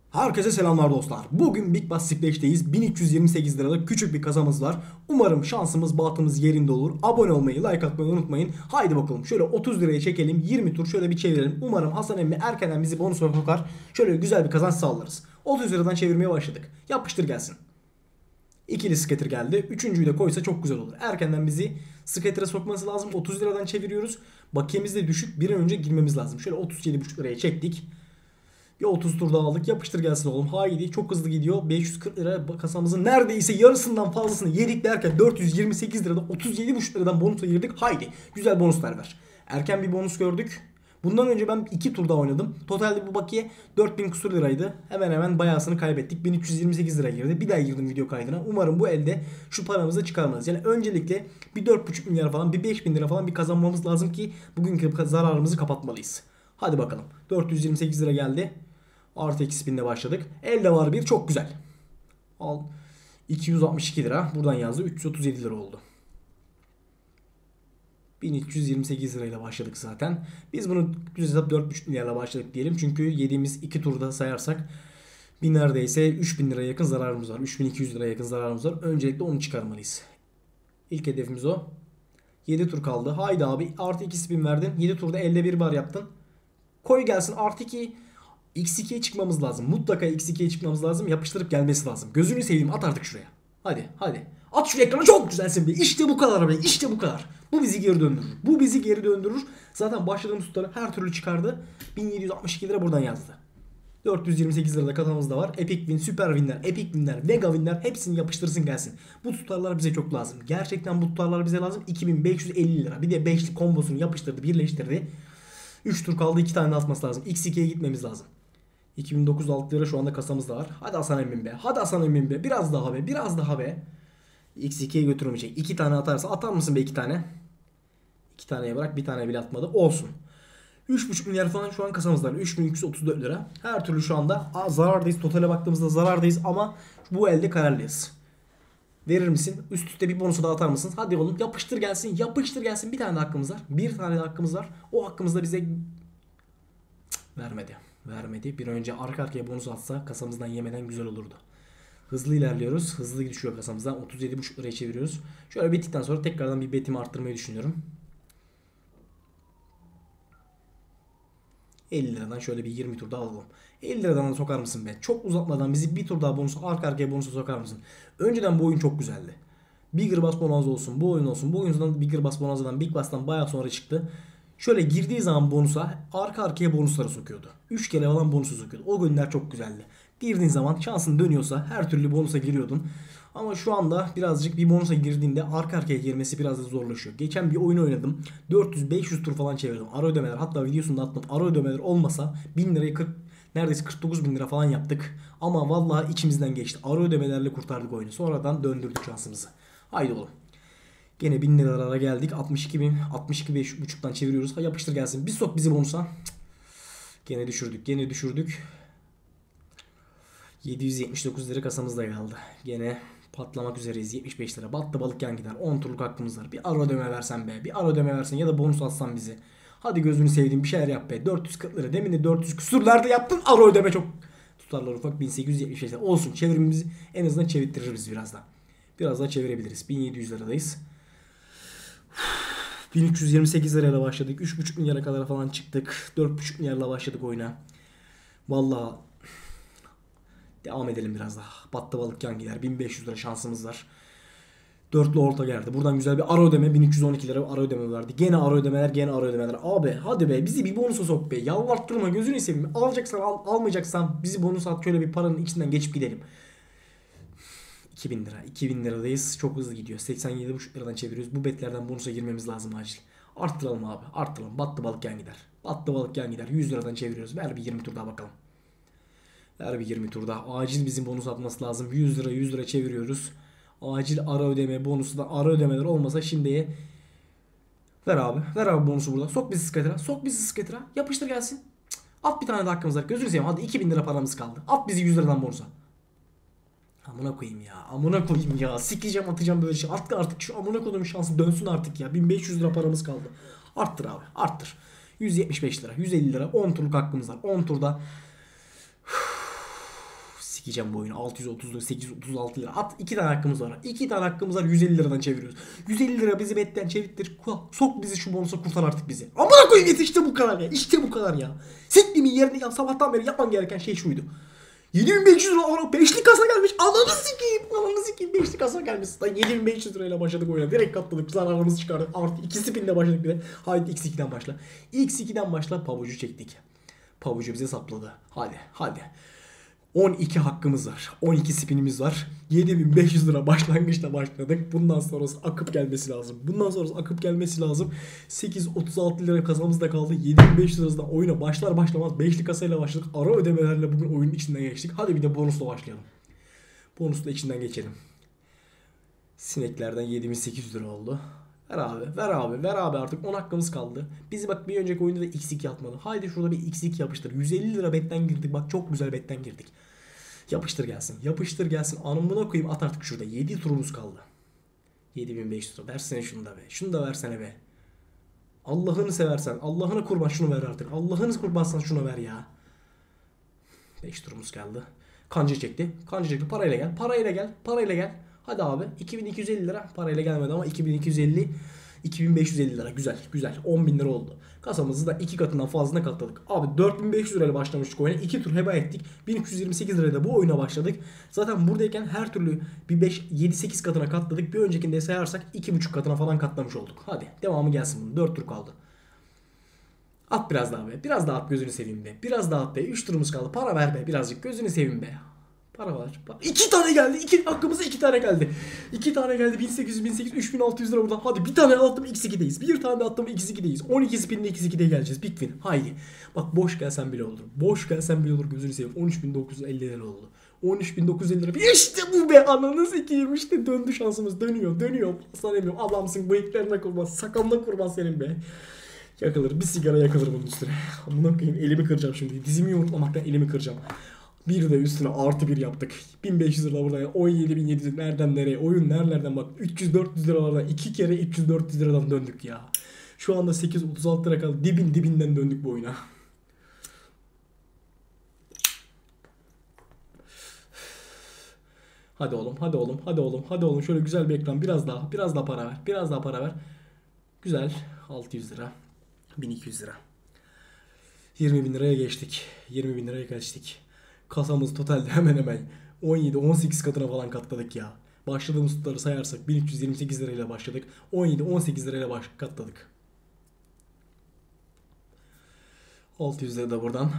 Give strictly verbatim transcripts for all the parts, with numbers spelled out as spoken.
Herkese selamlar dostlar. Bugün Big Bass Splash'teyiz. bin üç yüz yirmi sekiz liralık küçük bir kazamız var. Umarım şansımız bahtımız yerinde olur. Abone olmayı, like atmayı unutmayın. Haydi bakalım şöyle otuz liraya çekelim. yirmi tur şöyle bir çevirelim. Umarım Hasan emmi erkenden bizi bonusa sokar. Şöyle güzel bir kazanç sağlarız. otuz liradan çevirmeye başladık. Yapıştır gelsin. İkili scatter geldi. Üçüncüyü de koysa çok güzel olur. Erkenden bizi scatter'a sokması lazım. otuz liradan çeviriyoruz. Bakiyemiz de düşük. Bir an önce girmemiz lazım. Şöyle otuz yedi buçuk liraya çektik. Bir otuz tur daha aldık. Yapıştır gelsin oğlum. Haydi. Çok hızlı gidiyor. beş yüz kırk lira kasamızın neredeyse yarısından fazlasını yedik derken dört yüz yirmi sekiz lirada otuz yedi buçuk liradan bonusa girdik. Haydi. Güzel bonuslar ver. Erken bir bonus gördük. Bundan önce ben iki tur daha oynadım. Totalde bu bakiye dört bin kusur liraydı. Hemen hemen bayağısını kaybettik. bin üç yüz yirmi sekiz lira girdi. Bir daha girdim video kaydına. Umarım bu elde şu paramızı çıkarmalıyız. Yani öncelikle bir dört buçuk milyar falan, bir beş bin lira falan bir kazanmamız lazım ki bugünkü zararımızı kapatmalıyız. Hadi bakalım. dört yüz yirmi sekiz lira geldi. Artı iki spinle başladık. Elde var bir, çok güzel. Al. iki yüz altmış iki lira. Buradan yazdı. üç yüz otuz yedi lira oldu. bin üç yüz yirmi sekiz lirayla başladık zaten. Biz bunu düz hesap dört buçuk milyarla başladık diyelim. Çünkü yediğimiz iki turda sayarsak bir neredeyse üç bin liraya yakın zararımız var. üç bin iki yüz liraya yakın zararımız var. Öncelikle onu çıkarmalıyız. İlk hedefimiz o. yedi tur kaldı. Haydi abi. Artı iki spin verdin. yedi turda elde bir bar yaptın. Koy gelsin. Artı iki. X ikiye çıkmamız lazım. Mutlaka X ikiye çıkmamız lazım. Yapıştırıp gelmesi lazım. Gözünü seveyim, at artık şuraya. Hadi hadi. At şu ekrana, çok güzelsin be. İşte bu kadar be. İşte bu kadar. Bu bizi geri döndürür. Bu bizi geri döndürür. Zaten başladığımız tutarı her türlü çıkardı. bin yedi yüz altmış iki lira buradan yazdı. dört yüz yirmi sekiz lirada kasamız da var. Epic Win, Süper Win'ler, Epic Win'ler, Mega Win'ler hepsini yapıştırsın gelsin. Bu tutarlar bize çok lazım. Gerçekten bu tutarlar bize lazım. iki bin beş yüz elli lira. Bir de beşli kombosunu yapıştırdı, birleştirdi. üç tur kaldı, iki tane atması lazım. X ikiye gitmemiz lazım. iki bin dokuz yüz altı lira şu anda kasamızda var. Hadi Hasan emmim be. Hadi Hasan emmim be. Biraz daha be. Biraz daha be. X ikiye götürmeyecek. iki tane atarsa, atar mısın be iki tane? iki taneye bırak. Bir tane bile atmadı. Olsun. üç buçuk milyar falan şu an kasamızda var. üç bin üç yüz otuz dört lira. Her türlü şu anda aa, zarardayız. Totale baktığımızda zarardayız ama bu elde kararlıyız. Verir misin? Üst üste bir bonusu daha atar mısın? Hadi oğlum, yapıştır gelsin. Yapıştır gelsin. Bir tane de hakkımız var. Bir tane de hakkımız var. O hakkımızda bize Cık, vermedi. Vermedi. Bir önce arka arkaya bonus atsa kasamızdan yemeden güzel olurdu. Hızlı ilerliyoruz. Hızlı düşüyor kasamızdan. otuz yedi buçuk liraya çeviriyoruz. Şöyle bittikten sonra tekrardan bir betimi arttırmayı düşünüyorum. elli liradan şöyle bir yirmi tur daha alalım. elli liradan da sokar mısın be? Çok uzatmadan bizi bir tur daha bonus, arka arkaya bonusa sokar mısın? Önceden bu oyun çok güzeldi. Bigger Bass Bonanza olsun, bu oyun olsun. Bu oyundan Bigger Bass Bonanza'dan, Big Bass'tan bayağı sonra çıktı. Şöyle girdiği zaman bonusa arka arkaya bonusları sokuyordu. üç kere falan bonusu sokuyordu. O günler çok güzeldi. Girdiğin zaman şansın dönüyorsa her türlü bonusa giriyordun. Ama şu anda birazcık bir bonusa girdiğinde arka arkaya girmesi biraz da zorlaşıyor. Geçen bir oyun oynadım. dört yüz beş yüz tur falan çevirdim. Ara ödemeler, hatta videosunu da attım. Ara ödemeler olmasa bin lirayı kırk, neredeyse kırk dokuz bin lira falan yaptık. Ama vallahi içimizden geçti. Ara ödemelerle kurtardık oyunu. Sonradan döndürdük şansımızı. Haydi oğlum. Gene bin liralara geldik. altmış iki bin, altmış iki buçuktan çeviriyoruz. Ha, yapıştır gelsin. Bir sok bizi bonusa. Gene düşürdük. Gene düşürdük. yedi yüz yetmiş dokuz lira kasamızda kaldı. Gene patlamak üzereyiz. yetmiş beş lira. Battı balık yan gider. on turluk hakkımız var. Bir ara ödeme versen be. Bir ara ödeme versen ya da bonus atsan bizi. Hadi gözünü sevdiğim bir şeyler yap be. dört yüz kırk lira. Demin de dört yüz küsürlerde yaptın. Ara ödeme çok tutarlar ufak. bin sekiz yüz yetmiş beş lira. Olsun. Çevirimizi en azından çevirttiririz biraz daha. Biraz daha çevirebiliriz. bin yedi yüz liradayız. bin üç yüz yirmi sekiz lirayla başladık. üç buçuk milyara kadar falan çıktık. dört buçuk milyarla başladık oyuna. Vallahi devam edelim biraz daha. Battı balık yan gider. bin beş yüz lira şansımız var. Dörtlü orta geldi. Buradan güzel bir ara ödeme. bin üç yüz on iki lira ara ödeme verdi. Gene ara ödemeler, gene ara ödemeler. Abi hadi be, bizi bir bonusa sok be. Yalvarttırma, gözünü seveyim. Alacaksan al, almayacaksan bizi bonus at. Şöyle bir paranın içinden geçip gidelim. iki bin lira. iki bin liradayız. Çok hızlı gidiyor. seksen yedi buçuk liradan çeviriyoruz. Bu betlerden bonusa girmemiz lazım acil. Arttıralım abi. Arttıralım. Battı balık yan gider. Battı balık yan gider. yüz liradan çeviriyoruz. Ver bir yirmi tur daha bakalım. Ver bir yirmi tur daha. Acil bizim bonus atması lazım. yüz lira yüz lira çeviriyoruz. Acil ara ödeme bonusu da, ara ödemeler olmasa şimdiye. Ver abi. Ver abi bonusu burada. Sok bizi skatera. Sok bizi skatera. Yapıştır gelsin. Cık. At bir tane de hakkımız var. Gözünü seveyim. Hadi iki bin lira paramız kaldı. At bizi yüz liradan bonusa. Amına koyayım ya. Amına koyayım ya. Sikeceğim, atacağım böyle şey. Artık artık şu amına koyduğum şansı dönsün artık ya. bin beş yüz lira paramız kaldı. Arttır abi. Arttır. yüz yetmiş beş lira. yüz elli lira. on turluk hakkımız var. on turda Sikeceğim bu oyunu. altı yüz otuz, sekiz yüz otuz altı lira. At iki tane hakkımız var. iki tane hakkımız var. yüz elli liradan çeviriyoruz. yüz elli lira bizi betten çevirtir. Sok bizi şu bonusa, kurtar artık bizi. Amına koyayım, yet işte bu kadar ya. İşte bu kadar ya. Siktimin yerine ya, sabahtan beri yapman gereken şey şuydu. yedi bin beş yüz lira beşli kasa gelmiş. Ananı sikeyim. Ananı sikeyim. beşli kasa gelmiş. yedi bin beş yüz lirayla başladık oyuna. Direkt katladık. Zararımızı çıkardık. Artı iki spinle başladık bile. Haydi X iki'den başla. X iki'den başla. Pabucu çektik. Pabucu bize sapladı. Hadi. Hadi. on iki hakkımız var. on iki spinimiz var. yedi bin beş yüz lira başlangıçta başladık. Bundan sonrası akıp gelmesi lazım. Bundan sonrası akıp gelmesi lazım. sekiz yüz otuz altı lira kazamız da kaldı. yedi bin beş yüz liradan oyuna başlar başlamaz beşli kasayla başladık. Ara ödemelerle bugün oyunun içinden geçtik. Hadi bir de bonusla başlayalım. Bonusla içinden geçelim. Sineklerden yedi bin sekiz yüz lira oldu. Ver abi, ver abi, ver abi, artık on hakkımız kaldı. Bizi bak bir önceki oyunda da X iki atmadı. Haydi şurada bir X iki yapıştır. yüz elli lira betten girdik. Bak çok güzel betten girdik. Yapıştır gelsin. Yapıştır gelsin. Anımına koyayım, at artık şurada. yedi turumuz kaldı. yedi bin beş yüz lira. Versene şunu da be. Şunu da versene be. Allah'ını seversen. Allah'ını kurban şunu ver artık. Allah'ını kurbansan şunu ver ya. beş turumuz kaldı. Kancı çekti. Kancı çekti. Parayla gel. Parayla gel. Parayla gel. Hadi abi. iki bin iki yüz elli lira. Parayla gelmedi ama iki bin iki yüz elli, iki bin beş yüz elli lira. Güzel. Güzel. on bin lira oldu. Kasamızı da iki katından fazlasına katladık. Abi dört bin beş yüz lirayla başlamıştık oyuna. iki tur heba ettik. bin üç yüz yirmi sekiz lirayla bu oyuna başladık. Zaten buradayken her türlü bir beş yedi sekiz katına katladık. Bir öncekinde sayarsak iki buçuk katına falan katlamış olduk. Hadi devamı gelsin bunun. dört tur kaldı. At biraz daha be. Biraz daha at, gözünü seveyim be. Biraz daha at be. üç turumuz kaldı. Para ver be. Birazcık gözünü seveyim be. Para var. Para. İki tane geldi. İki, hakkımıza iki tane geldi. İki tane geldi. bin sekiz yüz, bin sekiz yüz, üç bin altı yüz lira buradan. Hadi bir tane attım X iki'deyiz. Bir tane attım X iki'deyiz. on iki spinle X iki'de geleceğiz. Big win. Haydi. Bak boş gelsen bile olur. Boş gelsen bile olur. Gözünü seveyim. on üç bin dokuz yüz elli lira oldu. on üç bin dokuz yüz elli lira. İşte bu be. Ananı sikeyim. İşte döndü şansımız. Dönüyor. Dönüyor. Sana demiyorum. Adamsın. Bıyıklarına kurban. Sakalına kurban senin be. Yakılır. Bir sigara yakılır bunun üstüne. Amına koyayım, elimi kıracağım şimdi. Dizimi yumurtlamaktan elimi kıracağım. Bir de üstüne artı bir yaptık. bin beş yüz lira buradan. on yedi bin yedi yüz nereden nereye? Oyun nerelerden bak. üç yüz dört yüz liralardan. iki kere üç yüz dört yüz liradan döndük ya. Şu anda sekiz yüz otuz altı lira kaldı. Dibin dibinden döndük bu oyuna. Hadi oğlum, hadi oğlum, hadi oğlum, hadi oğlum. Şöyle güzel bir ekran. Biraz daha, biraz daha para ver. Biraz daha para ver. Güzel. altı yüz lira. bin iki yüz lira. yirmi bin liraya geçtik. yirmi bin liraya geçtik. Kasamız totalde hemen hemen on yedi on sekiz katına falan katladık ya. Başladığımız tutarı sayarsak bin üç yüz yirmi sekiz lirayla başladık. on yedi on sekiz lirayla baş katladık. altı yüz lira da buradan.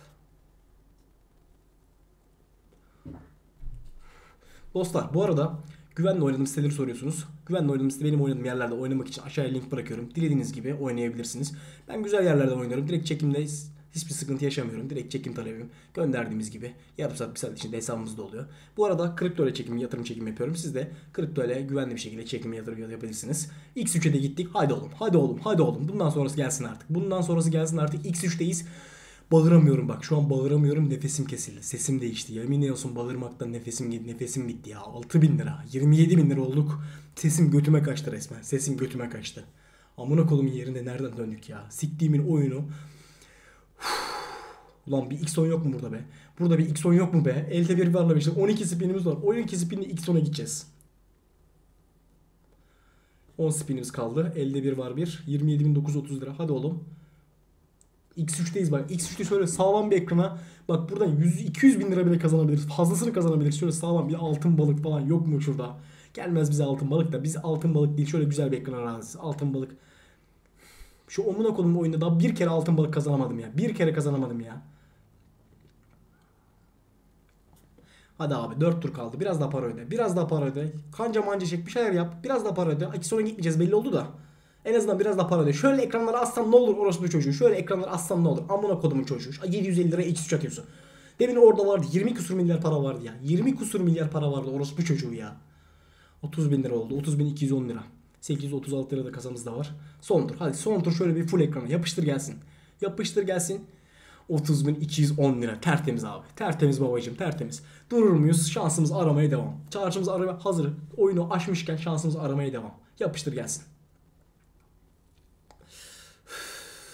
Dostlar bu arada güvenle oynadığım siteleri soruyorsunuz. Güvenle oynadığım site benim oynadığım yerlerde oynamak için aşağıya link bırakıyorum. Dilediğiniz gibi oynayabilirsiniz. Ben güzel yerlerden oynarım. Direkt çekimde hiçbir sıkıntı yaşamıyorum. Direkt çekim talebim. Gönderdiğimiz gibi yarım saat bir saat içinde hesabımızda oluyor. Bu arada kripto ile çekim, yatırım çekim yapıyorum. Siz de kripto ile güvenli bir şekilde çekim, yatırım yapabilirsiniz. X üç'e de gittik. Hadi oğlum, hadi oğlum, hadi oğlum. Bundan sonrası gelsin artık. Bundan sonrası gelsin artık. X üç'teyiz. Bağıramıyorum bak, şu an bağıramıyorum, nefesim kesildi, sesim değişti, yemin olsun bağırmaktan nefesim gitti, nefesim bitti ya. Altı bin lira, yirmi yedi bin lira olduk, sesim götüme kaçtı resmen, sesim götüme kaçtı. Amına kolumun yerinde nereden döndük ya, siktiğimin oyunu. Uf. Ulan bir X on yok mu burada be, burada bir X on yok mu be, elde bir varla işte on iki spinimiz var, on iki spinle X on'a gideceğiz. on spinimiz kaldı, elde bir var bir, yirmi yedi bin dokuz yüz otuz lira, hadi oğlum. X üç'teyiz bak. X üç'te şöyle sağlam bir ekrana. Bak buradan yüz iki yüz bin lira bile kazanabiliriz. Fazlasını kazanabiliriz. Şöyle sağlam bir altın balık falan yok mu şurada? Gelmez bize altın balık da. Biz altın balık değil. Şöyle güzel bir ekran arazisi. Altın balık. Şu omuna kolum oyunda daha bir kere altın balık kazanamadım ya. Bir kere kazanamadım ya. Hadi abi dört tur kaldı. Biraz daha para öde. Biraz daha para öde. Kanca manca çek, bir şeyler yap. Biraz daha para öde. İki sonra gitmeyeceğiz belli oldu da. En azından biraz daha para öde. Şöyle ekranları assam ne olur orospu çocuğu. Şöyle ekranları assam ne olur. Amına kodumun çocuğu. yedi yüz elli liraya X üç atıyorsun. Demin orada vardı. yirmi kusur milyar para vardı ya. yirmi kusur milyar para vardı orospu çocuğu ya. otuz bin lira oldu. otuz bin iki yüz on lira. sekiz yüz otuz altı lira da kasamızda var. Son tur. Hadi son tur şöyle bir full ekrana. Yapıştır gelsin. Yapıştır gelsin. otuz bin iki yüz on lira. Tertemiz abi. Tertemiz babacığım. Tertemiz. Durur muyuz? Şansımızı aramaya devam. Çağrışımızı aramaya hazır. Oyunu açmışken şansımızı aramaya devam. Yapıştır gelsin.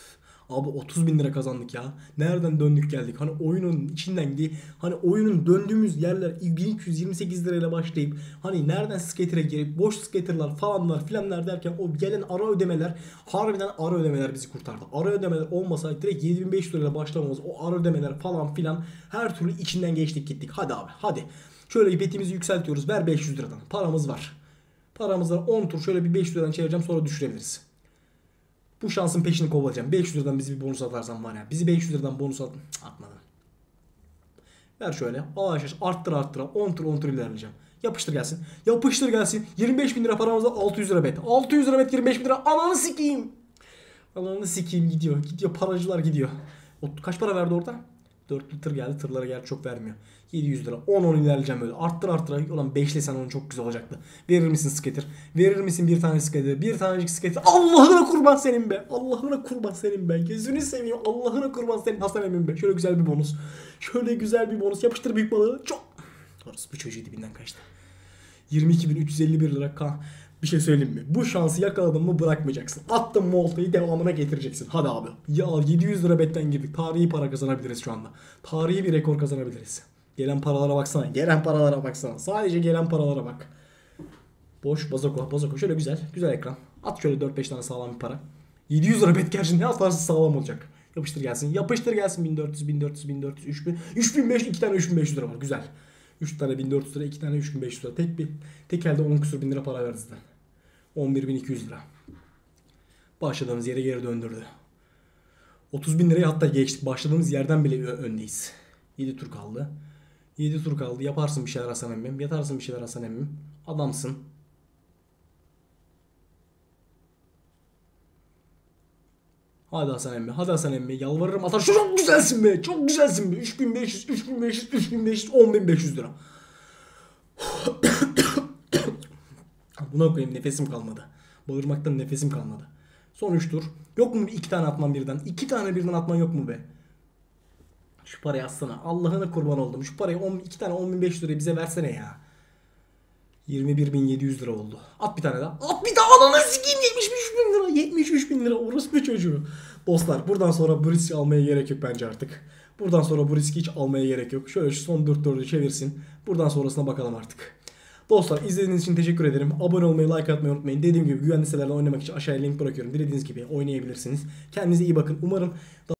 Abi otuz bin lira kazandık ya. Nereden döndük geldik? Hani oyunun içinden gi hani oyunun döndüğümüz yerler bin iki yüz yirmi sekiz lirayla başlayıp hani nereden skater'a girip boş skater'lar falanlar filanlar derken o gelen ara ödemeler, harbiden ara ödemeler bizi kurtardı. Ara ödemeler olmasaydı direkt yedi bin beş yüz lirayla başlamamız, o ara ödemeler falan filan her türlü içinden geçtik gittik. Hadi abi hadi. Şöyle betimizi yükseltiyoruz. Ver beş yüz liradan. Paramız var. Paramız var. on tur şöyle bir beş yüz liradan çevireceğim, sonra düşürebiliriz. Bu şansın peşini kovalayacağım. beş yüz liradan bizi bir bonus atarsan var ya. Bizi beş yüz liradan bonus at. Cık, atmadım. Ver şöyle. Yavaş yavaş arttır arttıra. on tur on tur ilerleyeceğim. Yapıştır gelsin. Yapıştır gelsin. yirmi beş bin lira paramız var. altı yüz lira bet. altı yüz lira bet, yirmi beş bin lira. Ananı sikeyim. Ananı sikeyim gidiyor. Gidiyor, paracılar gidiyor. O, kaç para verdi orada? dörtlü tır geldi. Tırlara gel çok vermiyor. yedi yüz lira. on on ilerleyeceğim böyle. Arttır arttıra. Ulan beşlesen onu çok güzel olacaktı. Verir misin skater? Verir misin bir tane skater? Bir tanecik skater. Allah'ına kurban senin be. Allah'ına kurban senin be. Gözünü seveyim. Allah'ına kurban senin Hasan emin be. Şöyle güzel bir bonus. Şöyle güzel bir bonus. Yapıştır büyük balığı. Çok. Orası bu çocuğu dibinden kaçtı. yirmi iki bin üç yüz elli bir lira kan. Bir şey söyleyeyim mi? Bu şansı yakaladın mı bırakmayacaksın. Attın mı oltayı devamına getireceksin. Hadi abi. Ya yedi yüz lira betten girdik. Tarihi para kazanabiliriz şu anda. Tarihi bir rekor kazanabiliriz. Gelen paralara baksana. Gelen paralara baksana. Sadece gelen paralara bak. Boş bazoko. Bazoko şöyle güzel. Güzel ekran. At şöyle dört beş tane sağlam bir para. yedi yüz lira bet gerçi ne atarsın sağlam olacak. Yapıştır gelsin. Yapıştır gelsin. bin dört yüz bin dört yüz bin dört yüz üç bin. üç bin beş yüz. iki tane üç bin beş yüz lira var. Güzel. üç tane bin dört yüz lira. iki tane üç bin beş yüz lira. Tek bir tek elde on küsur bin lira para verdi zaten. on bir bin iki yüz lira. Başladığımız yere geri döndürdü. otuz bin lirayı hatta geçtik. Başladığımız yerden bile öndeyiz. yedi tur kaldı. yedi tur kaldı. Yaparsın bir şeyler Hasan emmim. Yatarsın bir şeyler Hasan emmim. Adamsın. Hadi Hasan emmi. Hadi Hasan emmi. Yalvarırım atar. Şu çok güzelsin be. Çok güzelsin be. üç bin beş yüz, üç bin beş yüz, üç bin beş yüz, on bin beş yüz lira. Buna koyayım, nefesim kalmadı. Bağırmaktan nefesim kalmadı. Son üç tur. Yok mu iki tane atman birden? iki tane birden atman yok mu be? Şu parayı atsana. Allah'ına kurban oldum. Şu parayı on, iki tane on bin beş yüz lirayı bize versene ya. yirmi bir bin yedi yüz lira oldu. At bir tane daha. At bir daha. Ananı sikeyim, yetmiş üç bin lira. yetmiş üç bin lira. Orospu çocuğu. Dostlar buradan sonra bu riski almaya gerek yok bence artık. Buradan sonra bu riski hiç almaya gerek yok. Şöyle şu son dört dördü çevirsin. Buradan sonrasına bakalım artık. Dostlar izlediğiniz için teşekkür ederim. Abone olmayı, like atmayı unutmayın. Dediğim gibi güvenli sitelerle oynamak için aşağıya link bırakıyorum. Dilediğiniz gibi oynayabilirsiniz. Kendinize iyi bakın. Umarım